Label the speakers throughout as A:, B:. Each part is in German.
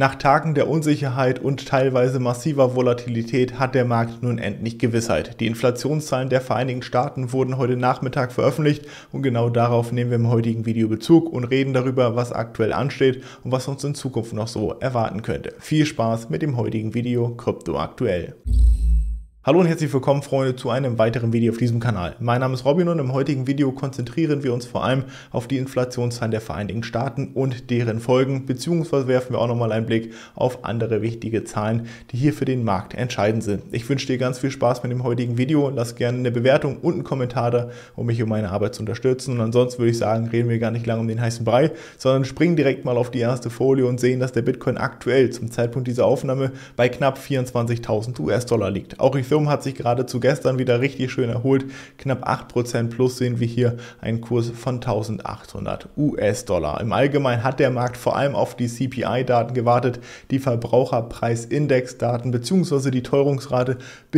A: Nach Tagen der Unsicherheit und teilweise massiver Volatilität hat der Markt nun endlich Gewissheit. Die Inflationszahlen der Vereinigten Staaten wurden heute Nachmittag veröffentlicht und genau darauf nehmen wir im heutigen Video Bezug und reden darüber, was aktuell ansteht und was uns in Zukunft noch so erwarten könnte. Viel Spaß mit dem heutigen Video Krypto aktuell. Hallo und herzlich willkommen, Freunde, zu einem weiteren Video auf diesem Kanal. Mein Name ist Robin und im heutigen Video konzentrieren wir uns vor allem auf die Inflationszahlen der Vereinigten Staaten und deren Folgen, beziehungsweise werfen wir auch nochmal einen Blick auf andere wichtige Zahlen, die hier für den Markt entscheidend sind. Ich wünsche dir ganz viel Spaß mit dem heutigen Video. Lass gerne eine Bewertung und einen Kommentar da, um mich und meine Arbeit zu unterstützen. Und ansonsten würde ich sagen, reden wir gar nicht lange um den heißen Brei, sondern springen direkt mal auf die erste Folie und sehen, dass der Bitcoin aktuell zum Zeitpunkt dieser Aufnahme bei knapp 24.000 US-Dollar liegt. Auch Ethereum hat sich gerade zu gestern wieder richtig schön erholt. Knapp 8% plus sehen wir hier einen Kurs von 1.800 US-Dollar. Im Allgemeinen hat der Markt vor allem auf die CPI-Daten gewartet, die Verbraucherpreisindex-Daten bzw. die Teuerungsrate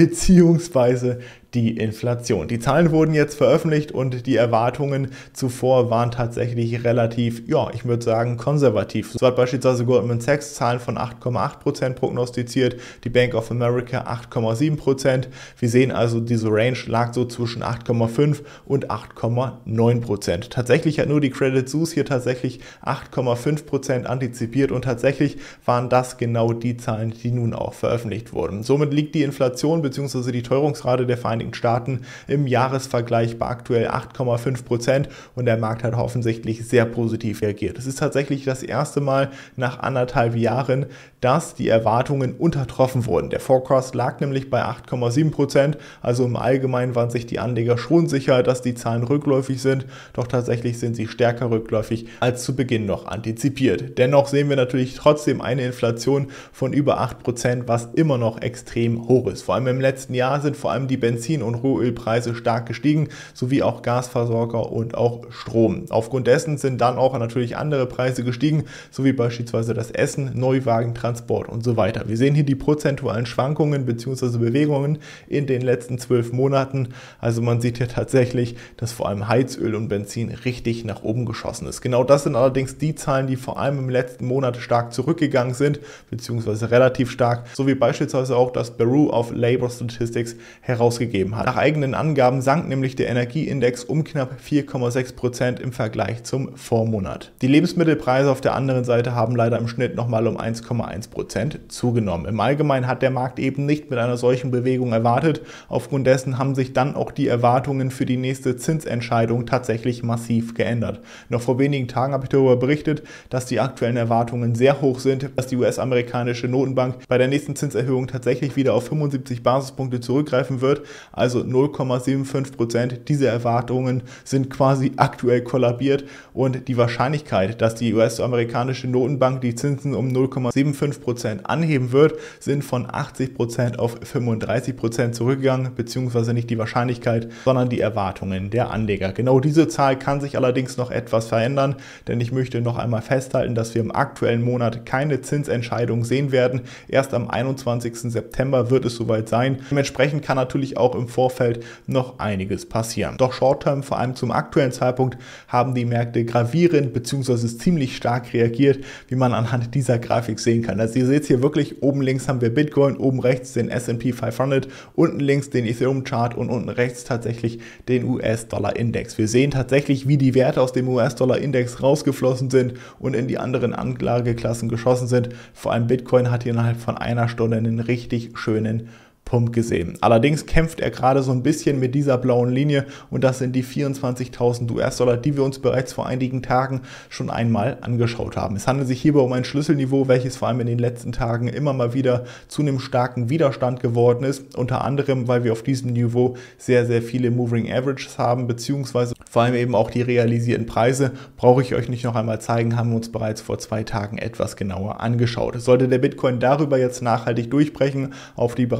A: bzw. die Inflation. Die Zahlen wurden jetzt veröffentlicht und die Erwartungen zuvor waren tatsächlich relativ, ich würde sagen, konservativ. So hat beispielsweise Goldman Sachs Zahlen von 8,8% prognostiziert, die Bank of America 8,7%. Wir sehen also, diese Range lag so zwischen 8,5 und 8,9%. Tatsächlich hat nur die Credit Suisse hier tatsächlich 8,5% antizipiert und tatsächlich waren das genau die Zahlen, die nun auch veröffentlicht wurden. Somit liegt die Inflation bzw. die Teuerungsrate der Vereinigten Staaten im Jahresvergleich bei aktuell 8,5% und der Markt hat offensichtlich sehr positiv reagiert. Es ist tatsächlich das erste Mal nach 1,5 Jahren, dass die Erwartungen untertroffen wurden. Der Forecast lag nämlich bei 8,7%, also im Allgemeinen waren sich die Anleger schon sicher, dass die Zahlen rückläufig sind, doch tatsächlich sind sie stärker rückläufig als zu Beginn noch antizipiert. Dennoch sehen wir natürlich trotzdem eine Inflation von über 8%, was immer noch extrem hoch ist. Vor allem im letzten Jahr sind vor allem die Benzin- und Rohölpreise stark gestiegen, sowie auch Gasversorger und auch Strom. Aufgrund dessen sind dann auch natürlich andere Preise gestiegen, sowie beispielsweise das Essen, Neuwagen, Transport und so weiter. Wir sehen hier die prozentualen Schwankungen bzw. Bewegungen in den letzten 12 Monaten. Also man sieht hier tatsächlich, dass vor allem Heizöl und Benzin richtig nach oben geschossen ist. Genau das sind allerdings die Zahlen, die vor allem im letzten Monat stark zurückgegangen sind, beziehungsweise relativ stark, sowie beispielsweise auch das Bureau of Labor Statistics herausgegeben hat. Nach eigenen Angaben sank nämlich der Energieindex um knapp 4,6% im Vergleich zum Vormonat. Die Lebensmittelpreise auf der anderen Seite haben leider im Schnitt nochmal um 1,1% zugenommen. Im Allgemeinen hat der Markt eben nicht mit einer solchen Bewegung erwartet. Aufgrund dessen haben sich dann auch die Erwartungen für die nächste Zinsentscheidung tatsächlich massiv geändert. Noch vor wenigen Tagen habe ich darüber berichtet, dass die aktuellen Erwartungen sehr hoch sind, dass die US-amerikanische Notenbank bei der nächsten Zinserhöhung tatsächlich wieder auf 75 Basispunkte zurückgreifen wird, also 0,75%. Diese Erwartungen sind quasi aktuell kollabiert und die Wahrscheinlichkeit, dass die US-amerikanische Notenbank die Zinsen um 0,75% anheben wird, sind von 80% auf 35% zurückgegangen, beziehungsweise nicht die Wahrscheinlichkeit, sondern die Erwartungen der Anleger. Genau diese Zahl kann sich allerdings noch etwas verändern, denn ich möchte noch einmal festhalten, dass wir im aktuellen Monat keine Zinsentscheidung sehen werden. Erst am 21. September wird es soweit sein. Dementsprechend kann natürlich auch im Vorfeld noch einiges passieren. Doch Short-Term, vor allem zum aktuellen Zeitpunkt, haben die Märkte gravierend bzw. ziemlich stark reagiert, wie man anhand dieser Grafik sehen kann. Also ihr seht hier wirklich, oben links haben wir Bitcoin, oben rechts den S&P 500, unten links den Ethereum-Chart und unten rechts tatsächlich den US-Dollar-Index. Wir sehen tatsächlich, wie die Werte aus dem US-Dollar-Index rausgeflossen sind und in die anderen Anlageklassen geschossen sind. Vor allem Bitcoin hat hier innerhalb von einer Stunde einen richtig schönen Pump gesehen. Allerdings kämpft er gerade so ein bisschen mit dieser blauen Linie und das sind die 24.000 US-Dollar, die wir uns bereits vor einigen Tagen schon einmal angeschaut haben. Es handelt sich hierbei um ein Schlüsselniveau, welches vor allem in den letzten Tagen immer mal wieder zu einem starken Widerstand geworden ist, unter anderem, weil wir auf diesem Niveau sehr, sehr viele Moving Averages haben, beziehungsweise vor allem eben auch die realisierten Preise, brauche ich euch nicht noch einmal zeigen, haben wir uns bereits vor 2 Tagen etwas genauer angeschaut. Sollte der Bitcoin darüber jetzt nachhaltig durchbrechen auf die Bereiche von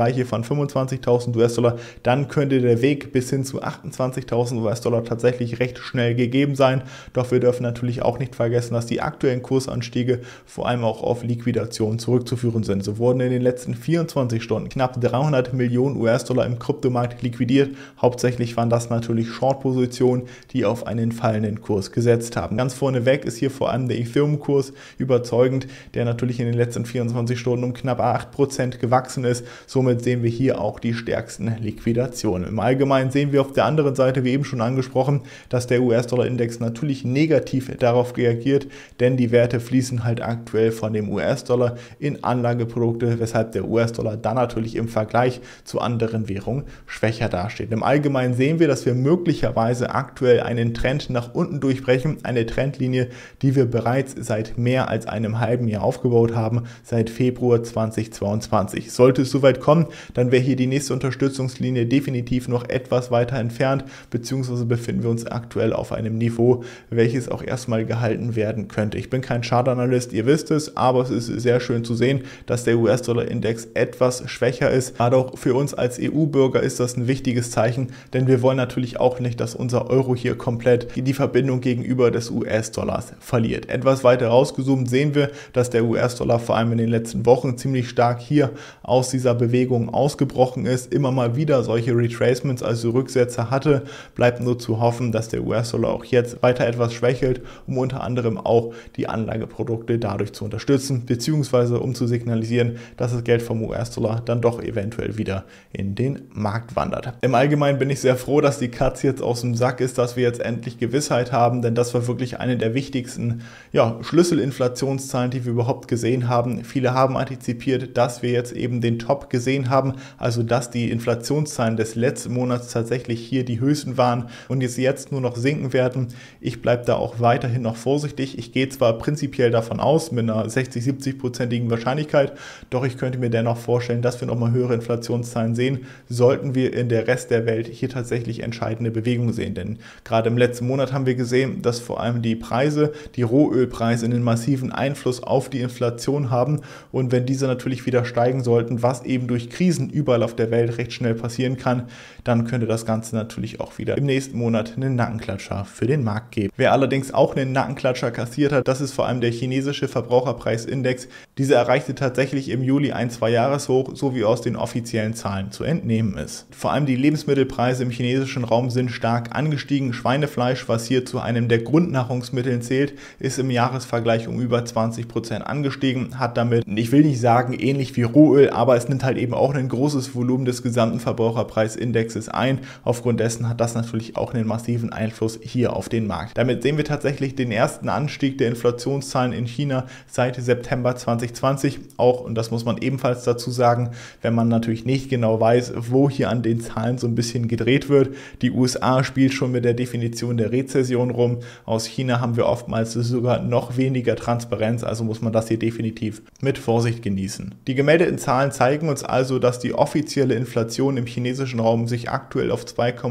A: von 25.000 US-Dollar, dann könnte der Weg bis hin zu 28.000 US-Dollar tatsächlich recht schnell gegeben sein. Doch wir dürfen natürlich auch nicht vergessen, dass die aktuellen Kursanstiege vor allem auch auf Liquidation zurückzuführen sind. So wurden in den letzten 24 Stunden knapp 300 Millionen US-Dollar im Kryptomarkt liquidiert. Hauptsächlich waren das natürlich Short-Positionen, die auf einen fallenden Kurs gesetzt haben. Ganz vorneweg ist hier vor allem der Ethereum-Kurs überzeugend, der natürlich in den letzten 24 Stunden um knapp 8% gewachsen ist. Somit sehen wir hier auch die stärksten Liquidationen. Im Allgemeinen sehen wir auf der anderen Seite, wie eben schon angesprochen, dass der US-Dollar-Index natürlich negativ darauf reagiert, denn die Werte fließen halt aktuell von dem US-Dollar in Anlageprodukte, weshalb der US-Dollar dann natürlich im Vergleich zu anderen Währungen schwächer dasteht. Im Allgemeinen sehen wir, dass wir möglicherweise aktuell einen Trend nach unten durchbrechen, eine Trendlinie, die wir bereits seit mehr als einem halben Jahr aufgebaut haben, seit Februar 2022. Sollte es soweit kommen, dann wäre hier die nächste Unterstützungslinie definitiv noch etwas weiter entfernt, beziehungsweise befinden wir uns aktuell auf einem Niveau, welches auch erstmal gehalten werden könnte. Ich bin kein Chartanalyst, ihr wisst es, aber es ist sehr schön zu sehen, dass der US-Dollar-Index etwas schwächer ist. Gerade auch für uns als EU-Bürger ist das ein wichtiges Zeichen, denn wir wollen natürlich auch nicht, dass unser Euro hier komplett die Verbindung gegenüber des US-Dollars verliert. Etwas weiter rausgezoomt sehen wir, dass der US-Dollar vor allem in den letzten Wochen ziemlich stark hier aus dieser Bewegung ausgebrochen ist, immer mal wieder solche Retracements, also Rücksetzer hatte. Bleibt nur zu hoffen, dass der US-Dollar auch jetzt weiter etwas schwächelt, um unter anderem auch die Anlageprodukte dadurch zu unterstützen, beziehungsweise um zu signalisieren, dass das Geld vom US-Dollar dann doch eventuell wieder in den Markt wandert. Im Allgemeinen bin ich sehr froh, dass die Katze jetzt aus dem Sack ist, dass wir jetzt endlich Gewissheit haben, denn das war wirklich eine der wichtigsten Schlüsselinflationszahlen, die wir überhaupt gesehen haben. Viele haben antizipiert, dass wir jetzt eben den Top gesehen haben, also dass die Inflationszahlen des letzten Monats tatsächlich hier die höchsten waren und jetzt nur noch sinken werden. Ich bleibe da auch weiterhin noch vorsichtig. Ich gehe zwar prinzipiell davon aus, mit einer 60-70%igen Wahrscheinlichkeit, doch ich könnte mir dennoch vorstellen, dass wir nochmal höhere Inflationszahlen sehen, sollten wir in der Rest der Welt hier tatsächlich entscheidende Bewegungen sehen. Denn gerade im letzten Monat haben wir gesehen, dass vor allem die Preise, die Rohölpreise einen massiven Einfluss auf die Inflation haben und wenn diese natürlich wieder steigen sollten, was eben durch Krisen überall auf der Welt recht schnell passieren kann, dann könnte das Ganze natürlich auch wieder im nächsten Monat einen Nackenklatscher für den Markt geben. Wer allerdings auch einen Nackenklatscher kassiert hat, das ist vor allem der chinesische Verbraucherpreisindex. Dieser erreichte tatsächlich im Juli ein 2-Jahres-Hoch, so wie aus den offiziellen Zahlen zu entnehmen ist. Vor allem die Lebensmittelpreise im chinesischen Raum sind stark angestiegen. Schweinefleisch, was hier zu einem der Grundnahrungsmitteln zählt, ist im Jahresvergleich um über 20% angestiegen, hat damit, ich will nicht sagen ähnlich wie Rohöl, aber es nimmt halt eben auch ein großes Volumen des gesamten Verbraucherpreisindexes ein. Aufgrund dessen hat das natürlich auch einen massiven Einfluss hier auf den Markt. Damit sehen wir tatsächlich den ersten Anstieg der Inflationszahlen in China seit September 2020. Auch, und das muss man ebenfalls dazu sagen, wenn man natürlich nicht genau weiß, wo hier an den Zahlen so ein bisschen gedreht wird. Die USA spielt schon mit der Definition der Rezession rum. Aus China haben wir oftmals sogar noch weniger Transparenz, also muss man das hier definitiv mit Vorsicht genießen. Die gemeldeten Zahlen zeigen uns also, dass die offizielle Inflation im chinesischen Raum sich aktuell auf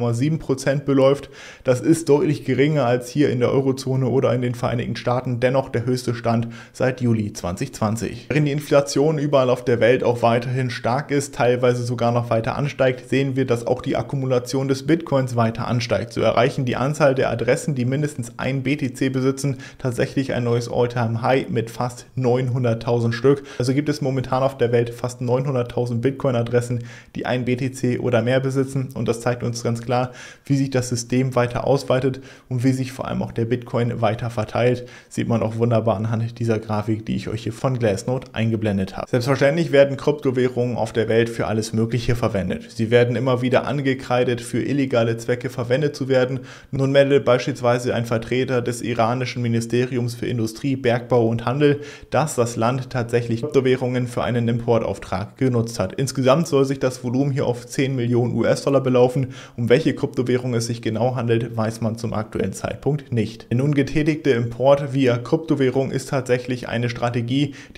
A: 2,7% beläuft. Das ist deutlich geringer als hier in der Eurozone oder in den Vereinigten Staaten, dennoch der höchste Stand seit Juli 2020. Während die Inflation überall auf der Welt auch weiterhin stark ist, teilweise sogar noch weiter ansteigt, sehen wir, dass auch die Akkumulation des Bitcoins weiter ansteigt. So erreichen die Anzahl der Adressen, die mindestens ein BTC besitzen, tatsächlich ein neues All-Time-High mit fast 900.000 Stück. Also gibt es momentan auf der Welt fast 900.000 Bitcoin-Adressen, die ein BTC oder mehr besitzen, und das zeigt uns ganz klar, wie sich das System weiter ausweitet und wie sich vor allem auch der Bitcoin weiter verteilt. Sieht man auch wunderbar anhand dieser Grafik, die ich euch hier von Glassnode eingeblendet habe. Selbstverständlich werden Kryptowährungen auf der Welt für alles Mögliche verwendet. Sie werden immer wieder angekreidet, für illegale Zwecke verwendet zu werden. Nun meldet beispielsweise ein Vertreter des iranischen Ministeriums für Industrie, Bergbau und Handel, dass das Land tatsächlich Kryptowährungen für einen Importauftrag genutzt hat. Insgesamt soll sich das Volumen hier auf 10 Millionen US-Dollar belaufen. Um welche Kryptowährung es sich genau handelt, weiß man zum aktuellen Zeitpunkt nicht. Der nun getätigte Import via Kryptowährung ist tatsächlich eine Strategie, die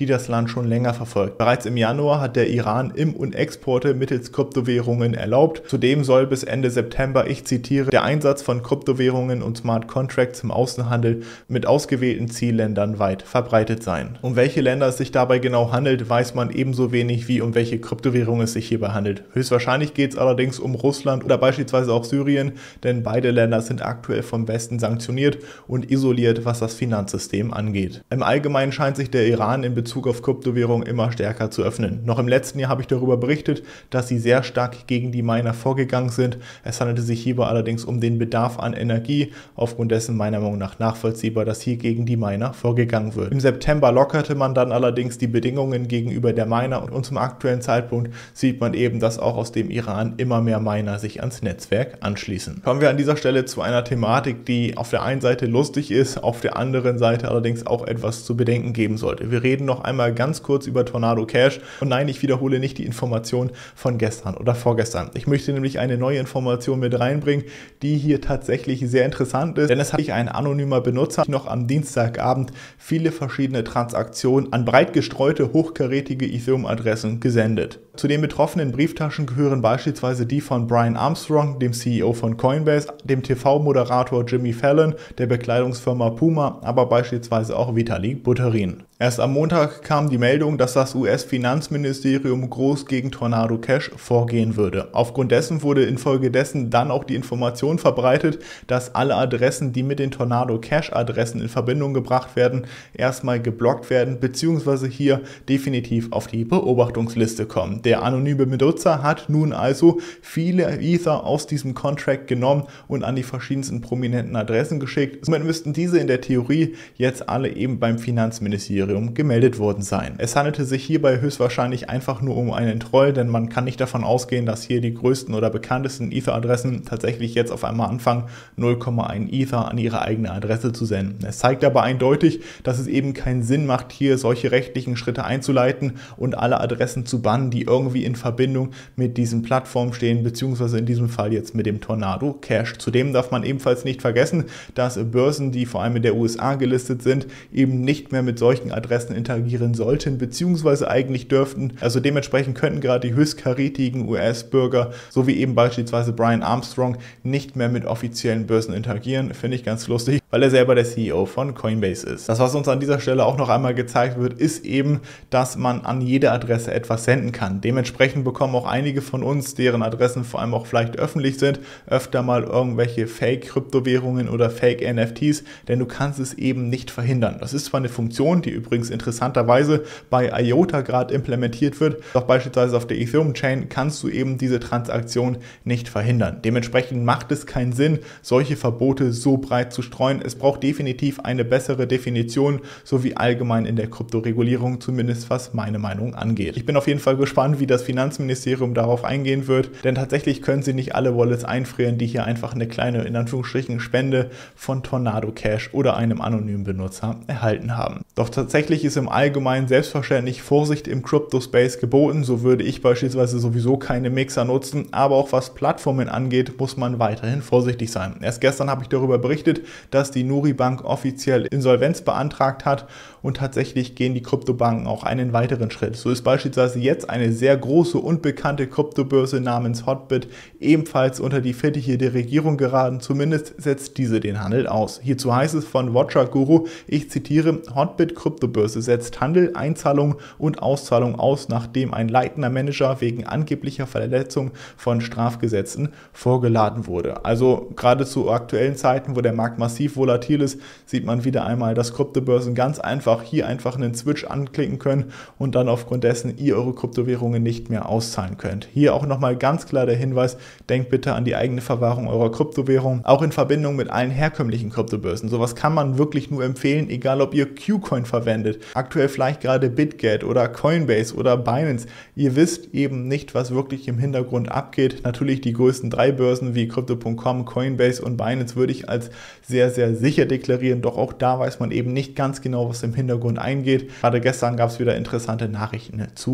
A: die das Land schon länger verfolgt. Bereits im Januar hat der Iran Im- und Exporte mittels Kryptowährungen erlaubt. Zudem soll bis Ende September, ich zitiere, der Einsatz von Kryptowährungen und Smart Contracts im Außenhandel mit ausgewählten Zielländern weit verbreitet sein. Um welche Länder es sich dabei genau handelt, weiß man ebenso wenig wie um welche Kryptowährung es sich hierbei handelt. Höchstwahrscheinlich geht es allerdings um Russland oder beispielsweise auch Syrien, denn beide Länder sind aktuell vom Westen sanktioniert und isoliert, was das Finanzsystem angeht. Im Allgemeinen scheint sich der Iran in Bezug auf Kryptowährungen immer stärker zu öffnen. Noch im letzten Jahr habe ich darüber berichtet, dass sie sehr stark gegen die Miner vorgegangen sind. Es handelte sich hierbei allerdings um den Bedarf an Energie, aufgrund dessen meiner Meinung nach nachvollziehbar, dass hier gegen die Miner vorgegangen wird. Im September lockerte man dann allerdings die Bedingungen gegenüber der Miner und zum aktuellen Zeitpunkt sieht man eben, dass auch aus dem Iran immer mehr Miner sich ans Netzwerk anschließen. Kommen wir an dieser Stelle zu einer Thematik, die auf der einen Seite lustig ist, auf der anderen Seite allerdings auch etwas zu bedenken geben sollte. Wir reden noch einmal ganz kurz über Tornado Cash und nein, ich wiederhole nicht die Information von gestern oder vorgestern. Ich möchte nämlich eine neue Information mit reinbringen, die hier tatsächlich sehr interessant ist, denn es hat sich ein anonymer Benutzer noch am Dienstagabend viele verschiedene Transaktionen an breit gestreute, hochkarätige Ethereum-Adressen gesendet. Zu den betroffenen Brieftaschen gehören beispielsweise die von Brian Armstrong, dem CEO von Coinbase, dem TV-Moderator Jimmy Fallon, der Bekleidungsfirma Puma, aber beispielsweise auch Vitalik Buterin. Erst am Montag kam die Meldung, dass das US-Finanzministerium groß gegen Tornado Cash vorgehen würde. Aufgrund dessen wurde infolgedessen dann auch die Information verbreitet, dass alle Adressen, die mit den Tornado Cash Adressen in Verbindung gebracht werden, erstmal geblockt werden bzw. hier definitiv auf die Beobachtungsliste kommen. Der anonyme Benutzer hat nun also viele Ether aus diesem Contract genommen und an die verschiedensten prominenten Adressen geschickt. Somit müssten diese in der Theorie jetzt alle eben beim Finanzministerium gemeldet worden sein. Es handelte sich hierbei höchstwahrscheinlich einfach nur um einen Troll, denn man kann nicht davon ausgehen, dass hier die größten oder bekanntesten Ether-Adressen tatsächlich jetzt auf einmal anfangen, 0,1 Ether an ihre eigene Adresse zu senden. Es zeigt aber eindeutig, dass es eben keinen Sinn macht, hier solche rechtlichen Schritte einzuleiten und alle Adressen zu bannen, die irgendwie in Verbindung mit diesen Plattformen stehen, beziehungsweise in diesem Fall jetzt mit dem Tornado Cash. Zudem darf man ebenfalls nicht vergessen, dass Börsen, die vor allem in der USA gelistet sind, eben nicht mehr mit solchen Adressen interagieren sollten, beziehungsweise eigentlich dürften. Also dementsprechend könnten gerade die höchstkarätigen US-Bürger, so wie eben beispielsweise Brian Armstrong, nicht mehr mit offiziellen Börsen interagieren. Finde ich ganz lustig, weil er selber der CEO von Coinbase ist. Das, was uns an dieser Stelle auch noch einmal gezeigt wird, ist eben, dass man an jede Adresse etwas senden kann. Dementsprechend bekommen auch einige von uns, deren Adressen vor allem auch vielleicht öffentlich sind, öfter mal irgendwelche Fake-Kryptowährungen oder Fake-NFTs, denn du kannst es eben nicht verhindern. Das ist zwar eine Funktion, die übrigens interessanterweise bei IOTA gerade implementiert wird, doch beispielsweise auf der Ethereum-Chain kannst du eben diese Transaktion nicht verhindern. Dementsprechend macht es keinen Sinn, solche Verbote so breit zu streuen. Es braucht definitiv eine bessere Definition, sowie allgemein in der Kryptoregulierung, zumindest was meine Meinung angeht. Ich bin auf jeden Fall gespannt, wie das Finanzministerium darauf eingehen wird, denn tatsächlich können sie nicht alle Wallets einfrieren, die hier einfach eine kleine, in Anführungsstrichen, Spende von Tornado Cash oder einem anonymen Benutzer erhalten haben. Doch tatsächlich ist im Allgemeinen selbstverständlich Vorsicht im Crypto-Space geboten. So würde ich beispielsweise sowieso keine Mixer nutzen, aber auch was Plattformen angeht, muss man weiterhin vorsichtig sein. Erst gestern habe ich darüber berichtet, dass die Nuri Bank offiziell Insolvenz beantragt hat und tatsächlich gehen die Kryptobanken auch einen weiteren Schritt. So ist beispielsweise jetzt eine sehr große und bekannte Kryptobörse namens Hotbit ebenfalls unter die Fittiche der Regierung geraten. Zumindest setzt diese den Handel aus. Hierzu heißt es von Watcher Guru, ich zitiere, Hotbit Kryptobörse setzt Handel, Einzahlung und Auszahlung aus, nachdem ein leitender Manager wegen angeblicher Verletzung von Strafgesetzen vorgeladen wurde. Also gerade zu aktuellen Zeiten, wo der Markt massiv volatil ist, sieht man wieder einmal, dass Kryptobörsen ganz einfach hier einfach einen Switch anklicken können und dann aufgrund dessen ihr eure Kryptowährungen nicht mehr auszahlen könnt. Hier auch nochmal ganz klar der Hinweis, denkt bitte an die eigene Verwahrung eurer Kryptowährung, auch in Verbindung mit allen herkömmlichen Kryptobörsen. Sowas kann man wirklich nur empfehlen, egal ob ihr KuCoin verwendet, aktuell vielleicht gerade BitGet oder Coinbase oder Binance. Ihr wisst eben nicht, was wirklich im Hintergrund abgeht. Natürlich die größten 3 Börsen wie Crypto.com, Coinbase und Binance würde ich als sehr, sehr sicher deklarieren, doch auch da weiß man eben nicht ganz genau, was im Hintergrund eingeht. Gerade gestern gab es wieder interessante Nachrichten zu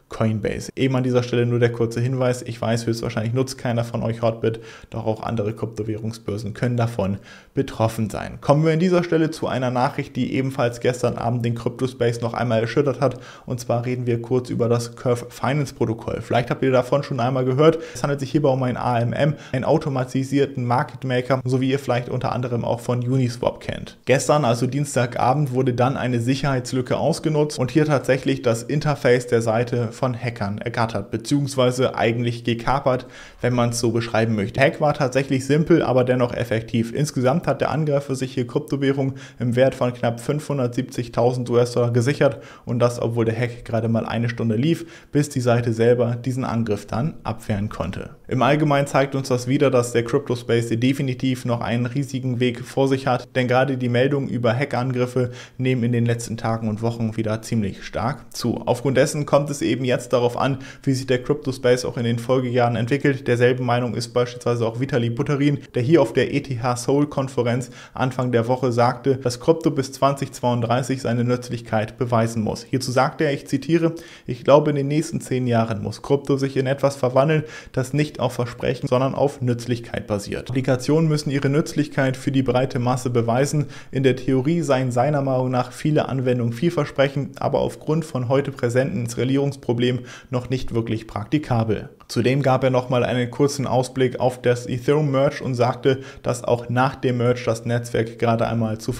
A: Coinbase. Eben an dieser Stelle nur der kurze Hinweis, ich weiß, höchstwahrscheinlich nutzt keiner von euch Hotbit, doch auch andere Kryptowährungsbörsen können davon betroffen sein. Kommen wir an dieser Stelle zu einer Nachricht, die ebenfalls gestern Abend den Cryptospace noch einmal erschüttert hat, und zwar reden wir kurz über das Curve Finance Protokoll. Vielleicht habt ihr davon schon einmal gehört. Es handelt sich hierbei um ein AMM, einen automatisierten Market Maker, so wie ihr vielleicht unter anderem auch von Uniswap kennt. Gestern, also Dienstagabend, wurde dann eine Sicherheitslücke ausgenutzt und hier tatsächlich das Interface der Seite von Hackern ergattert, beziehungsweise eigentlich gekapert, wenn man es so beschreiben möchte. Hack war tatsächlich simpel, aber dennoch effektiv. Insgesamt hat der Angreifer sich hier Kryptowährung im Wert von knapp 570.000 US-Dollar gesichert, und das, obwohl der Hack gerade mal eine Stunde lief, bis die Seite selber diesen Angriff dann abwehren konnte. Im Allgemeinen zeigt uns das wieder, dass der Cryptospace definitiv noch einen riesigen Weg vor sich hat, denn gerade die Meldungen über Hackangriffe nehmen in den letzten Tagen und Wochen wieder ziemlich stark zu. Aufgrund dessen kommt es eben jetzt darauf an, wie sich der Cryptospace auch in den Folgejahren entwickelt. Derselben Meinung ist beispielsweise auch Vitali Buterin, der hier auf der ETH Seoul Konferenz Anfang der Woche sagte, dass Krypto bis 2032 seine Nützlichkeit beweisen muss. Hierzu sagte er, ich zitiere, ich glaube, in den nächsten 10 Jahren muss Krypto sich in etwas verwandeln, das nicht auf Versprechen, sondern auf Nützlichkeit basiert. Applikationen müssen ihre Nützlichkeit für die breite Masse beweisen. In der Theorie seien seiner Meinung nach viele Anwendungen vielversprechend, aber aufgrund von heute präsenten Skalierungsproblemen noch nicht wirklich praktikabel. Zudem gab er nochmal einen kurzen Ausblick auf das Ethereum-Merge und sagte, dass auch nach dem Merge das Netzwerk gerade einmal zu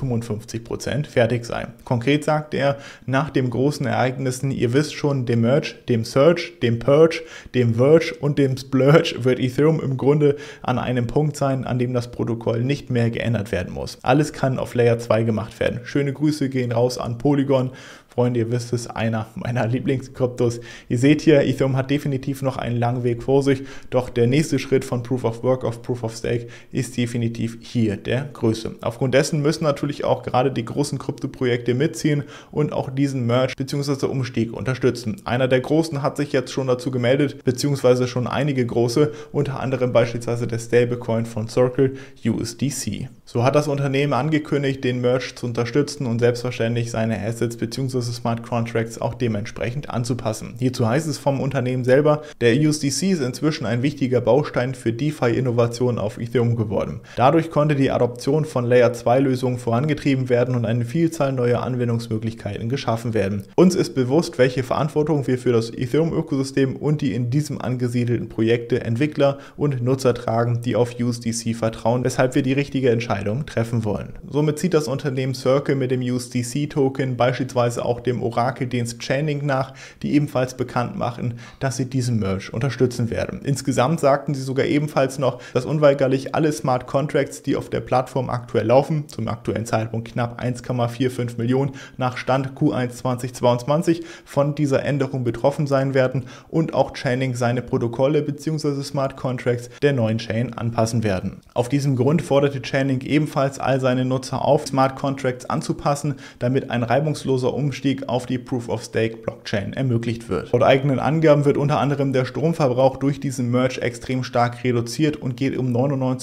A: 55% fertig sei. Konkret sagte er, nach den großen Ereignissen, ihr wisst schon, dem Merge, dem Surge, dem Purge, dem Verge und dem Splurge wird Ethereum im Grunde an einem Punkt sein, an dem das Protokoll nicht mehr geändert werden muss. Alles kann auf Layer 2 gemacht werden. Schöne Grüße gehen raus an Polygon. Freunde, ihr wisst es, einer meiner Lieblingskryptos. Ihr seht hier, Ethereum hat definitiv noch einen langen Weg vor sich, doch der nächste Schritt von Proof of Work auf Proof of Stake ist definitiv hier der größte. Aufgrund dessen müssen natürlich auch gerade die großen Kryptoprojekte mitziehen und auch diesen Merge bzw. Umstieg unterstützen. Einer der großen hat sich jetzt schon dazu gemeldet, beziehungsweise schon einige große, unter anderem beispielsweise der Stablecoin von Circle, USDC. So hat das Unternehmen angekündigt, den Merge zu unterstützen und selbstverständlich seine Assets bzw. Smart Contracts auch dementsprechend anzupassen. Hierzu heißt es vom Unternehmen selber, der USDC ist inzwischen ein wichtiger Baustein für DeFi-Innovationen auf Ethereum geworden. Dadurch konnte die Adoption von Layer-2-Lösungen vorangetrieben werden und eine Vielzahl neuer Anwendungsmöglichkeiten geschaffen werden. Uns ist bewusst, welche Verantwortung wir für das Ethereum-Ökosystem und die in diesem angesiedelten Projekte, Entwickler und Nutzer tragen, die auf USDC vertrauen, weshalb wir die richtige Entscheidung treffen wollen. Somit zieht das Unternehmen Circle mit dem USDC-Token beispielsweise auch dem Orakeldienst Chainlink nach, die ebenfalls bekannt machen, dass sie diesen Merge unterstützen werden. Insgesamt sagten sie sogar ebenfalls noch, dass unweigerlich alle Smart Contracts, die auf der Plattform aktuell laufen, zum aktuellen Zeitpunkt knapp 1,45 Millionen nach Stand Q1 2022, von dieser Änderung betroffen sein werden und auch Chainlink seine Protokolle bzw. Smart Contracts der neuen Chain anpassen werden. Auf diesem Grund forderte Chainlink ebenfalls all seine Nutzer auf, Smart Contracts anzupassen, damit ein reibungsloser Umstieg auf die Proof-of-Stake-Blockchain ermöglicht wird. Laut eigenen Angaben wird unter anderem der Stromverbrauch durch diesen Merge extrem stark reduziert und geht um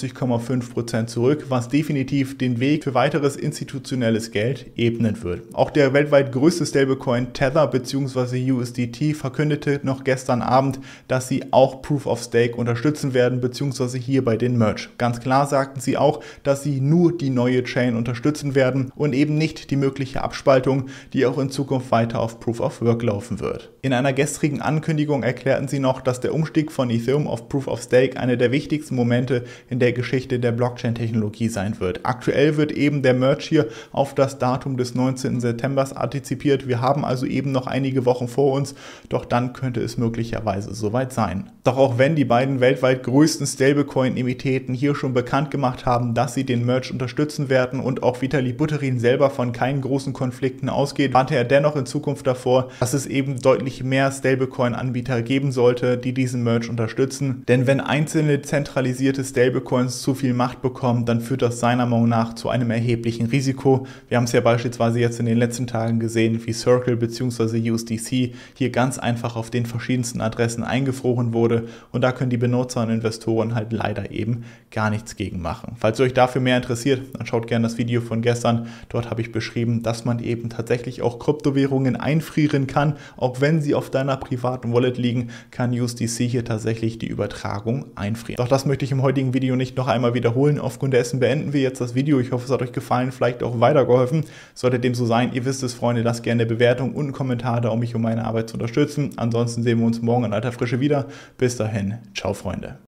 A: 99,5% zurück, was definitiv den Weg für weiteres institutionelles Geld ebnen wird. Auch der weltweit größte Stablecoin Tether bzw. USDT verkündete noch gestern Abend, dass sie auch Proof-of-Stake unterstützen werden bzw. hier bei den Merge. Ganz klar sagten sie auch, dass sie nur die neue Chain unterstützen werden und eben nicht die mögliche Abspaltung, die auch in Zukunft weiter auf Proof of Work laufen wird. In einer gestrigen Ankündigung erklärten sie noch, dass der Umstieg von Ethereum auf Proof of Stake einer der wichtigsten Momente in der Geschichte der Blockchain-Technologie sein wird. Aktuell wird eben der Merge hier auf das Datum des 19. September antizipiert. Wir haben also eben noch einige Wochen vor uns, doch dann könnte es möglicherweise soweit sein. Doch auch wenn die beiden weltweit größten Stablecoin-Emitenten hier schon bekannt gemacht haben, dass sie den Merge unterstützen werden und auch Vitali Buterin selber von keinen großen Konflikten ausgeht, warnte er dennoch in Zukunft davor, dass es eben deutlich mehr Stablecoin-Anbieter geben sollte, die diesen Merge unterstützen. Denn wenn einzelne zentralisierte Stablecoins zu viel Macht bekommen, dann führt das seiner Meinung nach zu einem erheblichen Risiko. Wir haben es ja beispielsweise jetzt in den letzten Tagen gesehen, wie Circle bzw. USDC hier ganz einfach auf den verschiedensten Adressen eingefroren wurde und da können die Benutzer und Investoren halt leider eben gar nichts gegen machen. Falls ihr euch dafür mehr mehr interessiert, dann schaut gerne das Video von gestern. Dort habe ich beschrieben, dass man eben tatsächlich auch Kryptowährungen einfrieren kann. Auch wenn sie auf deiner privaten Wallet liegen, kann USDC hier tatsächlich die Übertragung einfrieren. Doch das möchte ich im heutigen Video nicht noch einmal wiederholen. Aufgrund dessen beenden wir jetzt das Video. Ich hoffe, es hat euch gefallen, vielleicht auch weitergeholfen. Sollte dem so sein, ihr wisst es, Freunde, lasst gerne eine Bewertung und einen Kommentar da, um mich und meine Arbeit zu unterstützen. Ansonsten sehen wir uns morgen in alter Frische wieder. Bis dahin, ciao Freunde.